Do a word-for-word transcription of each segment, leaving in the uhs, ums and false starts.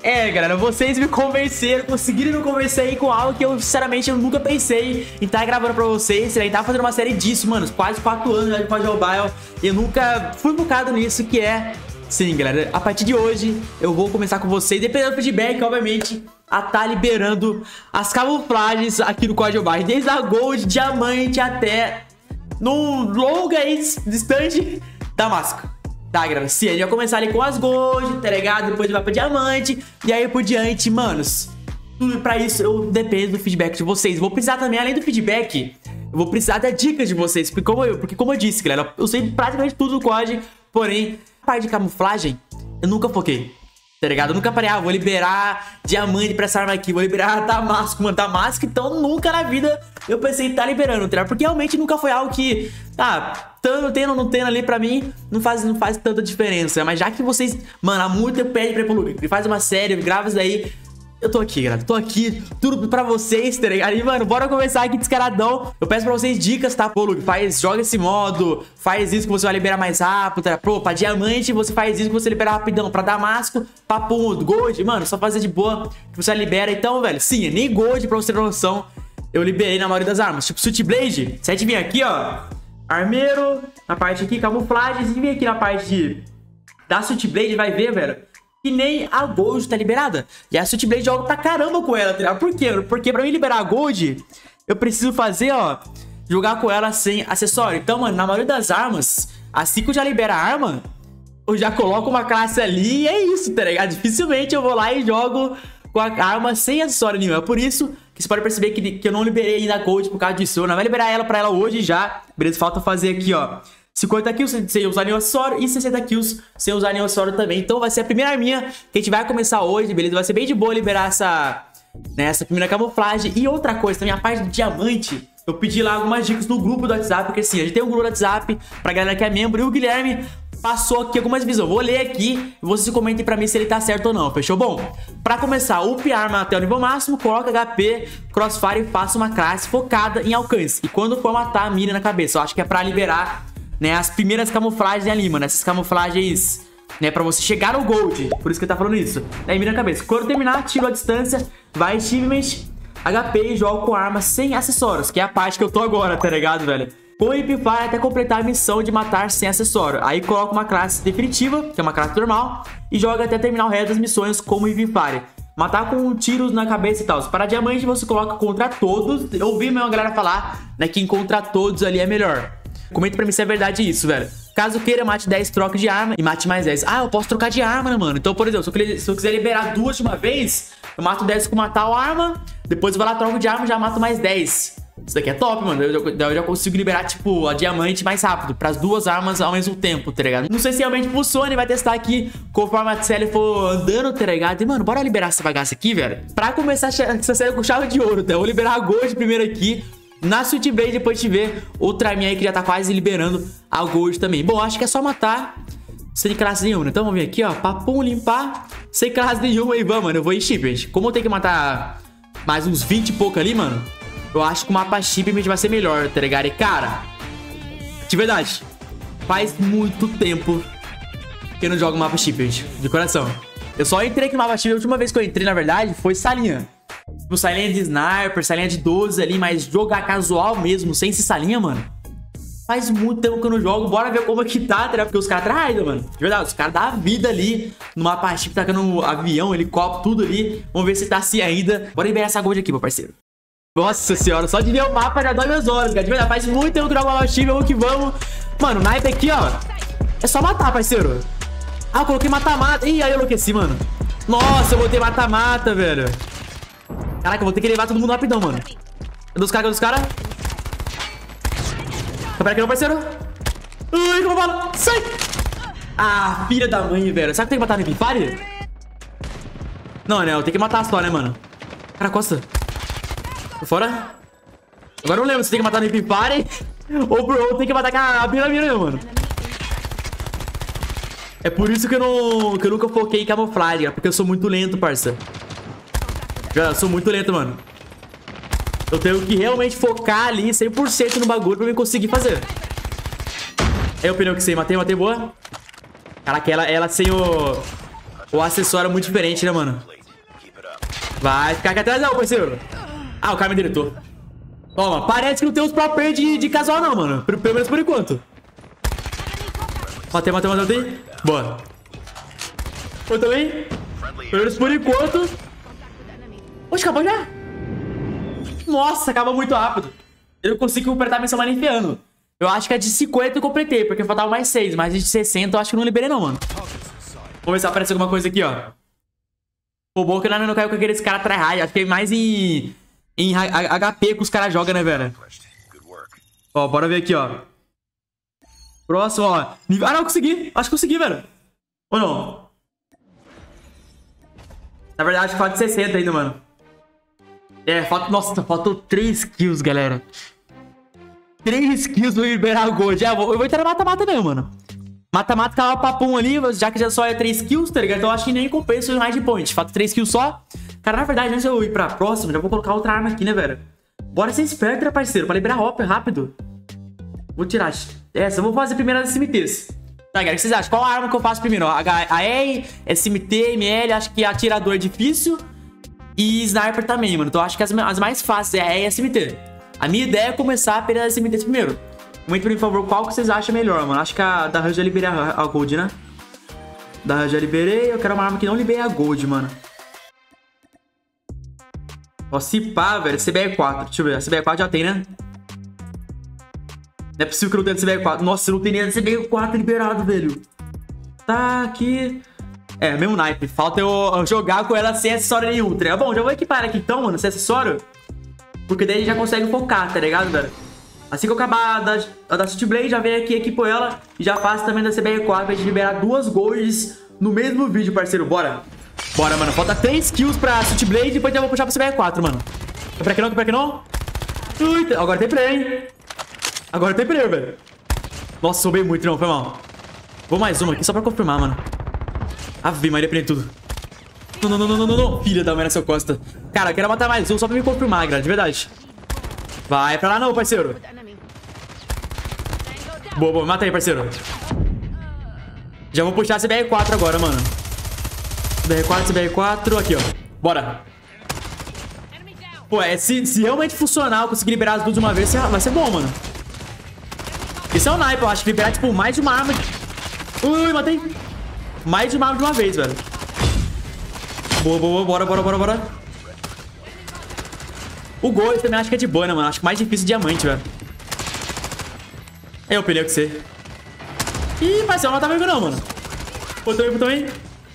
É, galera, vocês me convenceram, conseguiram me convencer aí com algo que eu, sinceramente, eu nunca pensei em estar gravando pra vocês. Em estar fazendo uma série disso, mano, quase quatro anos já de P U B G Mobile. E eu nunca fui focado nisso, que é... Sim, galera, a partir de hoje eu vou começar com vocês, dependendo do feedback, obviamente, a tá liberando as camuflagens aqui no Código Mobile, desde a Gold, Diamante até no longa e distante Damasco. Tá, galera, sim, a gente vai começar ali com as Gold, tá ligado? Depois vai pra Diamante e aí por diante, manos. Tudo pra isso eu dependo do feedback de vocês. Vou precisar também, além do feedback, eu vou precisar das dicas de vocês, porque como eu, porque como eu disse, galera, eu sei praticamente tudo do código, porém... parte de camuflagem, eu nunca foquei, tá ligado? Eu nunca parei, ah, vou liberar diamante pra essa arma aqui, vou liberar Damasco, mano, Damasco, então nunca na vida eu pensei em tá liberando, tá ligado? Porque realmente nunca foi algo que, tá, tendo, tendo ou não tendo ali pra mim, não faz, não faz tanta diferença, mas já que vocês, mano, há muito tempo pedem pra ir pro Luke, faz uma série, grava isso daí, eu tô aqui, galera, tô aqui, tudo pra vocês, tá ligado? E, mano, bora começar aqui descaradão. Eu peço pra vocês dicas, tá? Pô, Luke, faz, joga esse modo, faz isso que você vai liberar mais rápido, tá? Pô, pra diamante você faz isso que você libera rapidão. Pra Damasco, pra ponto, gold, mano, só fazer de boa que você libera. Então, velho, sim, nem gold, pra você ter noção, eu liberei na maioria das armas. Tipo, Suit Blade, você vir aqui, ó, armeiro, na parte aqui, camuflagem, se vir aqui na parte de... da Suit Blade, vai ver, velho, que nem a Gold tá liberada. E a Suit Blade joga pra caramba com ela, tá ligado? Por quê? Porque pra mim liberar a Gold, eu preciso fazer, ó, jogar com ela sem acessório. Então, mano, na maioria das armas, assim que eu já libero a arma, eu já coloco uma classe ali e é isso, tá ligado? Dificilmente eu vou lá e jogo com a arma sem acessório nenhum. É por isso que você pode perceber que, que eu não liberei ainda a Gold por causa disso. Eu não vou liberar ela pra ela hoje já. Beleza? Falta fazer aqui, ó, cinquenta kills sem usar nenhum acessório e sessenta kills sem usar nenhum acessório também. Então vai ser a primeira arminha que a gente vai começar hoje, beleza? Vai ser bem de boa liberar essa, né, essa primeira camuflagem. E outra coisa, também a parte do diamante, eu pedi lá algumas dicas no grupo do WhatsApp, porque assim, a gente tem um grupo do WhatsApp pra galera que é membro, e o Guilherme passou aqui algumas visões. Vou ler aqui e vocês comentem pra mim se ele tá certo ou não, fechou? Bom, pra começar, up a arma até o nível máximo, coloca H P, crossfire e faça uma classe focada em alcance. E quando for matar, mira na cabeça. Eu acho que é pra liberar, né, as primeiras camuflagens ali, mano. Essas camuflagens, né, pra você chegar no gold. Por isso que ele tá falando isso. Daí mira na cabeça. Quando terminar, tiro a distância, vai achievement, H P e joga com arma sem acessórios, que é a parte que eu tô agora, tá ligado, velho? Com Hipfire até completar a missão de matar sem acessório. Aí coloca uma classe definitiva, que é uma classe normal, e joga até terminar o resto das missões como Hipfire. Matar com tiros na cabeça e tal. Para diamante você coloca contra todos. Eu ouvi mesmo a galera falar, né, que contra todos ali é melhor. Comenta pra mim se é verdade isso, velho. Caso queira, mate dez trocas de arma e mate mais dez. Ah, eu posso trocar de arma, né, mano? Então, por exemplo, se eu, se eu quiser liberar duas de uma vez, eu mato dez com matar a arma, depois eu vou lá, troco de arma e já mato mais dez. Isso daqui é top, mano. Eu, eu, eu já consigo liberar, tipo, a diamante mais rápido, pras duas armas ao mesmo tempo, tá ligado? Não sei se realmente funciona e vai testar aqui conforme a série for andando, tá ligado? E, mano, bora liberar essa bagaça aqui, velho. Pra começar essa série com chave de ouro, tá? Eu vou liberar a Gold primeiro aqui. Na Suit Blade, depois de ver outra minha aí que já tá quase liberando a Gold também. Bom, acho que é só matar sem classe nenhuma. Então vamos vir aqui, ó, papum, limpar. Sem classe nenhuma e vamos, mano. Eu vou em shipment. Como eu tenho que matar mais uns vinte e pouco ali, mano, eu acho que o mapa shipment vai ser melhor, tá ligado? E, cara, de verdade, faz muito tempo que eu não jogo mapa shipment, de coração. Eu só entrei aqui no mapa shipment, a última vez que eu entrei, na verdade, foi salinha. Tipo, salinha de sniper, salinha de doze ali, mas jogar casual mesmo, sem esse salinha, mano, faz muito tempo que eu não jogo. Bora ver como é que tá, tá? Porque os caras traem, mano. De verdade, os caras dão a vida ali no mapa chip, tacando avião, helicóptero, tudo ali. Vamos ver se tá assim ainda. Bora liberar essa Gold aqui, meu parceiro. Nossa senhora, só de ver o mapa já dói meus olhos, cara. De verdade, faz muito tempo que eu jogo mapa chip, vamos que vamos. Mano, o naipe aqui, ó, é só matar, parceiro. Ah, eu coloquei mata-mata. Ih, aí eu enlouqueci, mano. Nossa, eu botei mata-mata, velho. Caraca, eu vou ter que levar todo mundo rapidão, mano. Cadê os caras? Cadê os caras? Pera aqui, meu parceiro. Ai, como eu falo? Sai! Ah, filha da mãe, velho. Será que tem que matar no Hipfire? Não, né? Eu tenho que matar só, né, mano? Cara, costa. Tô fora. Agora eu não lembro se tem que matar no Hipfire ou bro, tem que matar com a mira-mira, mano. É por isso que eu, não, que eu nunca foquei em camuflagem, porque eu sou muito lento, parça. Eu sou muito lento, mano. Eu tenho que realmente focar ali cem por cento no bagulho pra eu conseguir fazer. É o pneu que sei. Matei, matei, boa. Caraca, ela, ela sem o... O acessório é muito diferente, né, mano? Vai ficar aqui atrás não, parceiro. Ah, o cara me deletou. Toma, parece que não tem os pro player de, de casual não, mano. Pelo menos por enquanto. Matei, matei, matei, matei. Boa. Eu também. Pelo menos por enquanto. Oxe, acabou já? Nossa, acabou muito rápido. Eu consegui completar a missão malinfiando. Eu acho que a de cinquenta eu completei, porque faltava mais seis. Mas a de sessenta eu acho que não liberei não, mano. Vamos ver se aparece alguma coisa aqui, ó. Pô, bom que eu não caiu com aqueles caras tryhard. Acho que é mais em... Em H P que os caras jogam, né, velho? Ó, bora ver aqui, ó. Próximo, ó. Ah, não, consegui. Acho que consegui, velho. Ou não? Na verdade, falta sessenta ainda, mano. É, falta... Nossa, faltou três kills, galera. três kills pra liberar o gold. É, eu vou, eu vou entrar no mata-mata mesmo, mano. Mata-mata tava papum ali, já que já só é três kills, tá ligado? Então eu acho que nem compensa o de point. Falta três kills só. Cara, na verdade, antes de eu ir pra próxima, já vou colocar outra arma aqui, né, velho? Bora ser esperto, né, parceiro? Pra liberar hopper rápido. Vou tirar essa. Eu vou fazer primeiro as S M Ts. Tá, galera, o que vocês acham? Qual a arma que eu faço primeiro? A E, S M T, M L, acho que atirador é difícil. E sniper também, mano. Então eu acho que as, as mais fáceis é a E e S M T. A minha ideia é começar pelas S M Ts primeiro. Comenta pra mim, por favor, qual que vocês acham melhor, mano. Acho que a da Range eu liberei a, a Gold, né? Da Range eu liberei. Eu quero uma arma que não liberei a Gold, mano. Ó, se pá, velho. C B R quatro. Deixa eu ver. A C B R quatro já tem, né? Não é possível que eu não tenha C B R quatro. Nossa, eu não tenho nem a C B R quatro liberado, velho. Tá aqui. É, mesmo naipe. Falta eu jogar com ela sem acessório nenhum, tá ligado? Bom, já vou equipar aqui então, mano, sem acessório. Porque daí a gente já consegue focar, tá ligado, velho? Assim que eu acabar a da, a da Soot Blade, já venho aqui, equipo ela. E já faço também da C B R quatro pra gente liberar duas golds no mesmo vídeo, parceiro. Bora. Bora, mano. Falta três kills pra Soot Blade e depois eu vou puxar pra C B R quatro, mano. Quer pra que não? Quer pra que não? Ui, agora tem play, hein? Agora tem play, velho. Nossa, soubei muito, não. Foi mal. Vou mais uma aqui só pra confirmar, mano. Ave Maria, prende tudo. Não, não, não, não, não, não. Filha da mãe na sua costa. Cara, eu quero matar mais um só pra me confirmar, galera. De verdade. Vai pra lá não, parceiro. Boa, boa. Mata aí, parceiro. Já vou puxar a C B R quatro agora, mano. C B R quatro, C B R quatro. Aqui, ó. Bora. Pô, é, se, se realmente funcionar, eu conseguir liberar as duas de uma vez, vai ser bom, mano. Isso é um naipe, eu acho. Liberar, tipo, mais de uma arma. Ui, matei. Mais de uma arma de uma vez, velho. Boa, boa, bora, bora, bora, bora. O Gold também acho que é de boa, né, mano? Acho que mais difícil diamante, velho. Eu peleio com você. Ih, parceiro, não tá vendo não, mano. Pô, também, pô, também.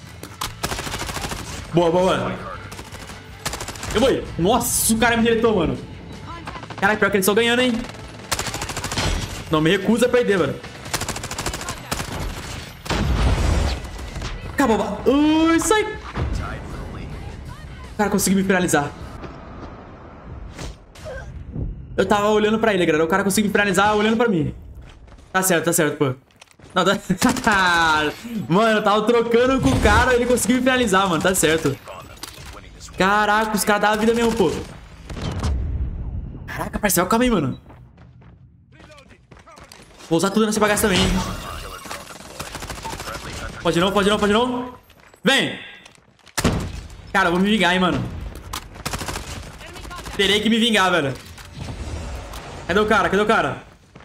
Boa, boa, boa. Eu vou ir. Nossa, o cara me deletou, mano. Caraca, pior que eles estão ganhando, hein? Não me recusa a perder, mano. Acabou. Ui, sai. O cara conseguiu me finalizar. Eu tava olhando pra ele, galera. O cara conseguiu me finalizar olhando pra mim. Tá certo, tá certo, pô. Não, tá... Mano, eu tava trocando com o cara e ele conseguiu me finalizar, mano. Tá certo. Caraca, os caras dão a vida mesmo, pô. Caraca, parceiro, calma aí, mano. Vou usar tudo nessa bagaça também, hein. Pode não, pode não, pode não. Vem. Cara, eu vou me vingar, hein, mano. Terei que me vingar, velho. Cadê o cara? Cadê o cara?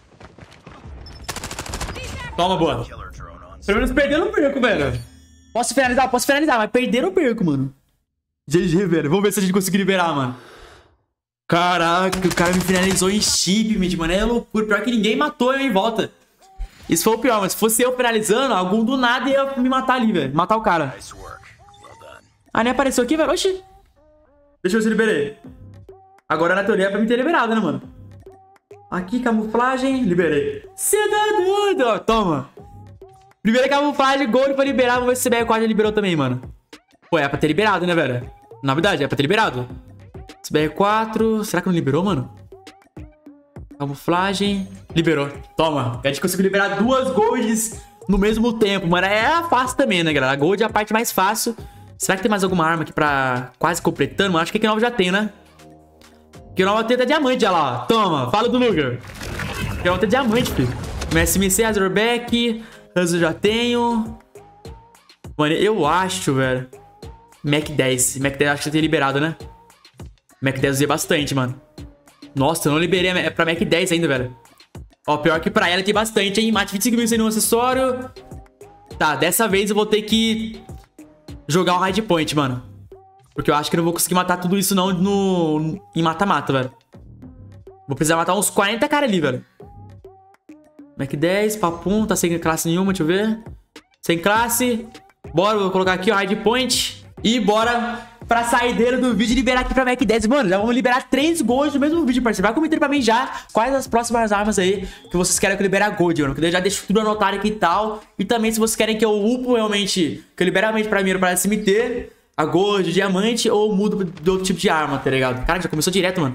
Toma, boa. Pelo menos perder eu não perco, velho. Posso finalizar? Posso finalizar, mas perder eu não perco, mano. G G, velho. Vamos ver se a gente conseguir liberar, mano. Caraca, o cara me finalizou em chip, mano. É loucura. Pior que ninguém matou eu em volta. Isso foi o pior, mas se fosse eu finalizando, algum do nada ia me matar ali, velho. Matar o cara. Ah, nem apareceu aqui, velho. Oxi. Deixa eu ver se eu liberei. Agora na teoria é pra me ter liberado, né, mano? Aqui, camuflagem. Liberei. Cê tá doido, ó. Toma. Primeira camuflagem, gold pra liberar. Vamos ver se o C B R quatro liberou também, mano. Pô, é pra ter liberado, né, velho? Na verdade, é pra ter liberado. C B R quatro. Será que não liberou, mano? Camuflagem. Liberou. Toma. A gente conseguiu liberar duas golds no mesmo tempo, mano. É fácil também, né, galera? A gold é a parte mais fácil. Será que tem mais alguma arma aqui pra quase completando? Mano, acho que aqui nova já tem, né? Aqui nova tem até diamante, olha lá. Toma. Fala do Luger. Aqui nova tem diamante, filho. S M C, Razorback. Razor já tenho. Mano, eu acho, velho. Mac dez. Mac dez acho que eu tenho liberado, né? Mac dez eu usei bastante, mano. Nossa, eu não liberei pra Mac dez ainda, velho. Ó, pior que pra ela tem bastante, hein? Mate vinte e cinco mil sem nenhum acessório. Tá, dessa vez eu vou ter que jogar o hard point, mano. Porque eu acho que eu não vou conseguir matar tudo isso não no... em mata-mata, velho. Vou precisar matar uns quarenta caras ali, velho. Mac dez, papum, tá sem classe nenhuma, deixa eu ver. Sem classe. Bora, vou colocar aqui o hard point. E bora pra saideira do vídeo liberar aqui pra Mac dez. Mano, já vamos liberar três gold no mesmo vídeo, parceiro. Vai comentando pra mim já quais as próximas armas aí que vocês querem que eu libere a gold, mano. Que eu já deixo tudo anotado aqui e tal. E também se vocês querem que eu upo realmente, que eu libere realmente pra mim, para S M T, a gold, o diamante, ou mudo de outro tipo de arma, tá ligado? Cara, já começou direto, mano.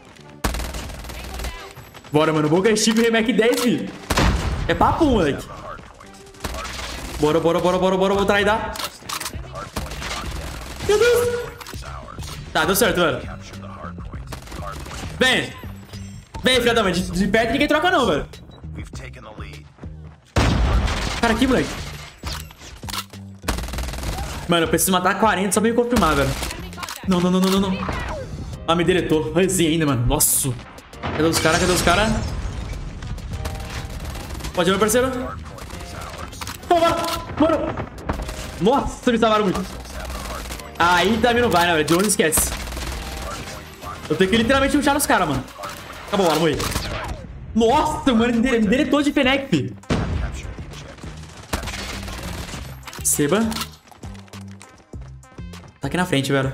Bora, mano. Boca Steve e Mac dez, filho. É papo, moleque. Bora, bora, bora, bora, bora. Vou traidar. Meu Deus. Tá, deu certo, velho. Vem. Vem, filha da mãe. De, de perto ninguém troca não, velho. Cara, aqui, moleque. Mano, eu preciso matar quarenta só pra me confirmar, velho. Não, não, não, não, não, não. Ah, me deletou. Rezinha ainda, mano. Nossa. Cadê os caras? Cadê os caras? Pode ir, meu parceiro. Bora, bora. Nossa, me salvaram muito. Aí também não vai, né, velho? De onde esquece. Eu tenho que literalmente puxar os caras, mano. Acabou, bora, morri. Nossa, mano, me deletou de Fennec, filho. Seba. Tá aqui na frente, velho.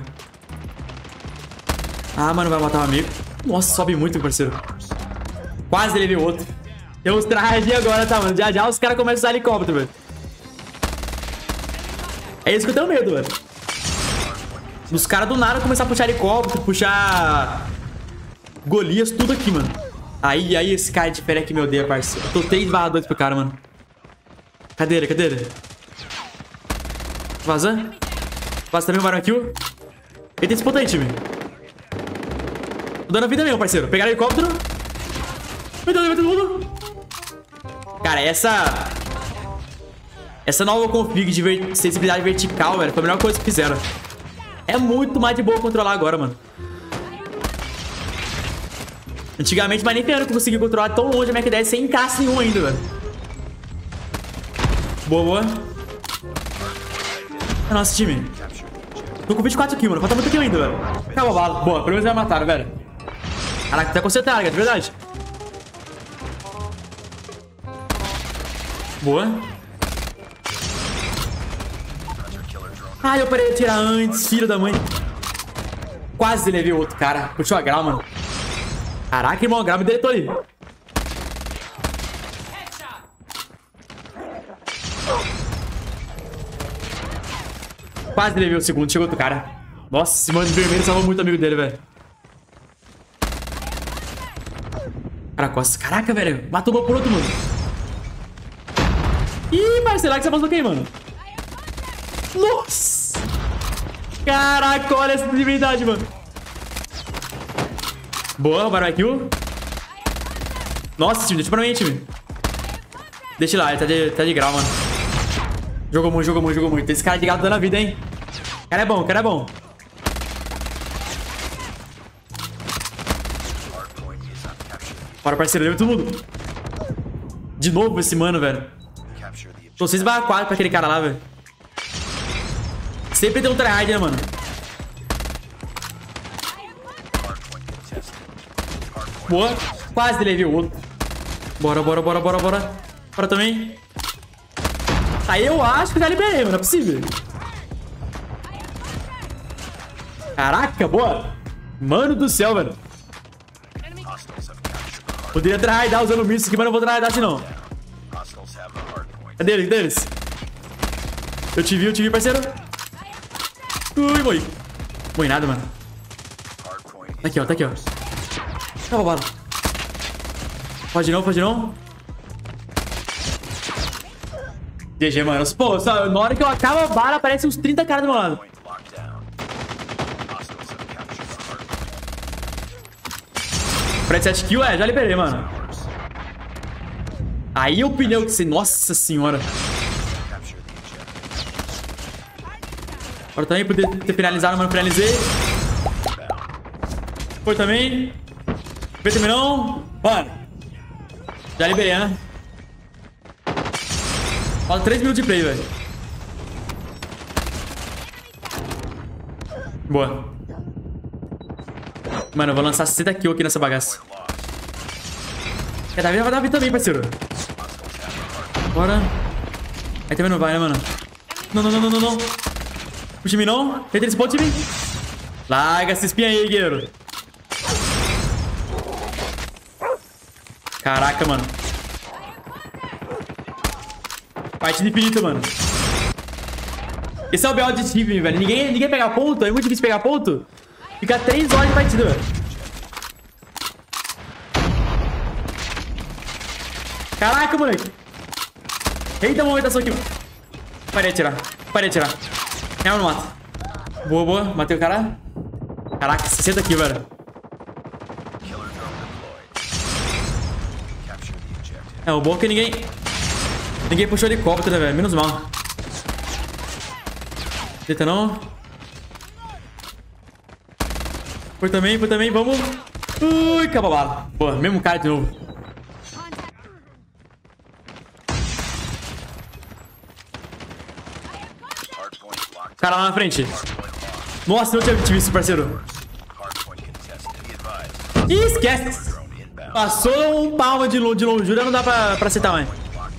Ah, mano, vai matar um amigo. Nossa, sobe muito, meu parceiro. Quase levei o outro. Tem uns trajes agora, tá, mano? Já já os caras começam a usar helicóptero, velho. É isso que eu tenho medo, velho. Os caras do nada começar a puxar helicóptero, puxar Golias, tudo aqui, mano. Aí, aí esse cara de Fennec me odeia, parceiro. Eu tô três barra dois pro cara, mano. Cadê ele? Cadê ele? Vaza. Vaza também, um barão kill. Ele tem esse ponto aí, time. Tô dando vida mesmo, parceiro. Pegaram helicóptero. Meu Deus, todo mundo. Cara, essa... Essa nova config de ver... sensibilidade vertical, velho, foi a melhor coisa que fizeram. É muito mais de boa controlar agora, mano. Antigamente, mas nem ferrando que eu consegui controlar tão longe a Mac dez sem encaixe nenhum ainda, velho. Boa, boa. Nossa, time. Tô com vinte e quatro kills, mano. Falta muito kill ainda, velho. Acabou a bala. Boa, pelo menos vai matar, velho. Caraca, tá concentrado, de verdade. Boa. Ai, eu parei de atirar antes, filho da mãe. Quase levei o outro cara. Puxou a grau, mano. Caraca, irmão, a grau me deletou ali. Quase levei o segundo, chegou outro cara. Nossa, esse mano de vermelho salvou muito amigo dele, velho. Cara, costa. Caraca, velho. Matou uma por outro, mano. Ih, parceiro, que você passou quem, mano? Nossa. Caraca, olha essa divindade, mano. Boa, roubaram o kill. Nossa, time, deixa pra mim, time. Deixa lá, ele tá de, tá de grau, mano. Jogou muito, jogou muito, jogou muito. Esse cara de gato dando a vida, hein? O cara é bom, o cara é bom. Bora, parceiro, leva todo mundo. De novo esse mano, velho. Tô seis barra quatro pra aquele cara lá, velho. Sempre tem um tryhard, né, mano? Boa. Quase levei o outro. Bora, bora, bora, bora, bora. Bora também. Aí eu acho que já liberei, mano. Não é possível. Caraca, boa. Mano do céu, velho. Poderia tryhardar usando o míssil aqui, mas não vou tryhardar assim, não. Cadê eles? Cadê eles? Eu te vi, eu te vi, parceiro. Ui, morri. Morri nada, mano. Tá aqui, ó, tá aqui, ó. Acaba a bala. Pode não, pode não. G G, mano. Pô, só, na hora que eu acabo a bala, aparece uns trinta caras do meu lado. Parece sete kills, é, já liberei, mano. Aí o pneu que você... Nossa senhora. Agora também poder ter finalizado, mas não finalizei. Foi também. Foi também não. Mano. Já liberei, né? Falta três minutos de play, velho. Boa. Mano, eu vou lançar sessenta kills aqui nessa bagaça. Quer dar vida? Vai dar vida também, parceiro. Bora. Aí também não vai, né, mano? Não, não, não, não, não, não. Puxa em mim, não. Tenta esse ponto de mim. Larga essa espinha aí, guerreiro. Caraca, mano. Partida infinita, mano. Esse é o B O de time, velho. Ninguém, ninguém pegar ponto. É muito difícil pegar ponto. Fica três horas de partida, velho. Caraca, moleque. Eita, movimentação aqui. Parei de atirar. Parei de atirar. Não, não mata. Boa, boa. Matei o cara. Caraca, sessenta aqui, velho. É, o bom é que ninguém... Ninguém puxou helicóptero, né, velho? Menos mal. Eita, não. Foi também, foi também. Vamos. Ui, acabou a bala. Boa, mesmo cara de novo. Cara lá na frente. Nossa, não tinha visto isso, parceiro. Ih, esquece. Passou um palmo de, de longura, não dá pra, pra acertar mais.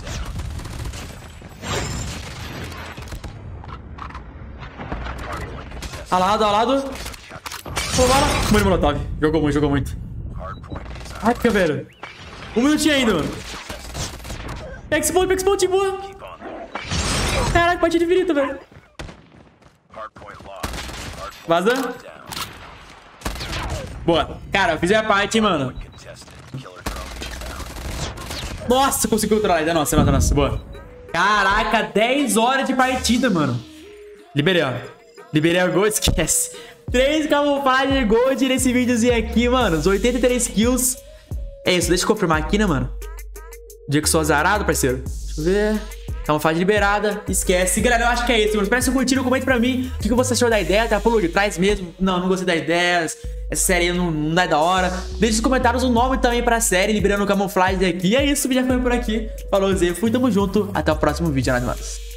Alado, alado. Pô, bala. Mano, molotov. Jogou muito, jogou muito. Ai, que velho. Um minutinho ainda, mano. Pega esse ponto, pega esse ponto, boa. Caraca, partida infinita, velho. Vaza. Boa. Cara, eu fiz a parte, hein, mano. Nossa, conseguiu controlar ainda. Nossa, nossa, nossa. Boa. Caraca, dez horas de partida, mano. Liberei, ó. Liberei o gold, esquece. três camuflagem gold nesse videozinho aqui, mano. Os oitenta e três kills. É isso, deixa eu confirmar aqui, né, mano? Dia que eu sou azarado, parceiro. Deixa eu ver. Camuflagem liberada. Esquece. Galera, eu acho que é isso, mano. Espero que vocês curtiram. Comente pra mim o que você achou da ideia. Tá por trás mesmo. Não, não gostei da ideia. Essa série não, não dá da hora. Deixe nos comentários o nome também pra série, liberando camuflagem aqui. E é isso, o vídeo já foi por aqui. Falou, Zé. Fui, tamo junto. Até o próximo vídeo, nós, mano.